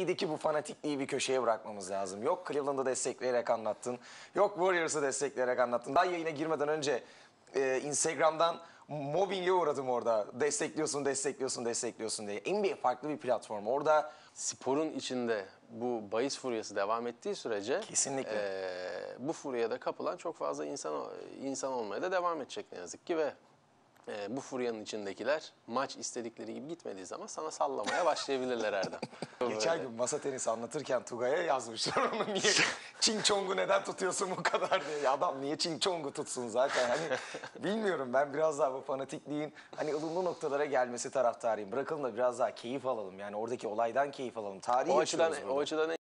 NBA'deki bu fanatikliği bir köşeye bırakmamız lazım. Yok Cleveland'ı destekleyerek anlattın. Yok Warriors'ı destekleyerek anlattın. Daha yayına girmeden önce Instagram'dan mobbinge uğradım orada. Destekliyorsun diye. NBA farklı bir platform. Orada Sporun içinde bu bahis furyası devam ettiği sürece kesinlikle bu furyaya kapılan çok fazla insan olmaya da devam edecek ne yazık ki ve bu furyanın içindekiler maç istedikleri gibi gitmediği zaman sana sallamaya başlayabilirler Erdem. geçen gün masa tenisi anlatırken Tugay'a yazmışlar onu niye Ching Chong'u neden tutuyorsun bu kadar diye. Ya adam niye Ching Chong'u tutsun zaten hani bilmiyorum ben biraz daha bu fanatikliğin hani ılımlı noktalara gelmesi taraftarıyım. Bırakalım da biraz daha keyif alalım yani oradaki olaydan keyif alalım. Tarihi O yaşıyoruz açıdan burada. o açıdan